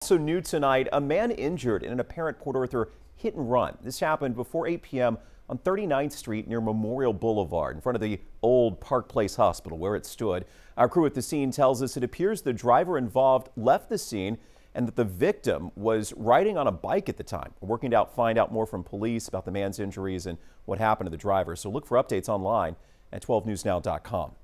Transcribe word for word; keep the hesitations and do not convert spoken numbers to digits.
Also new tonight, a man injured in an apparent Port Arthur hit and run. This happened before eight p m on thirty-ninth Street near Memorial Boulevard in front of the old Park Place Hospital where it stood. Our crew at the scene tells us it appears the driver involved left the scene and that the victim was riding on a bike at the time. We're working to find out more from police about the man's injuries and what happened to the driver. So look for updates online at twelve news now dot com.